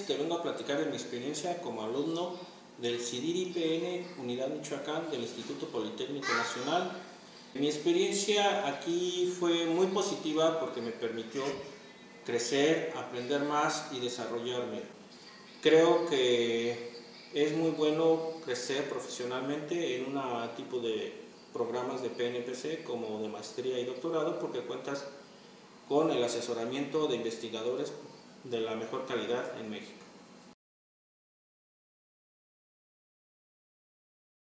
te vengo a platicar de mi experiencia como alumno del CIDIR-IPN Unidad Michoacán del Instituto Politécnico Nacional. Mi experiencia aquí fue muy positiva porque me permitió crecer, aprender más y desarrollarme. Creo que es muy bueno crecer profesionalmente en un tipo de programas de PNPC como de maestría y doctorado porque cuentas con el asesoramiento de investigadores de la mejor calidad en México.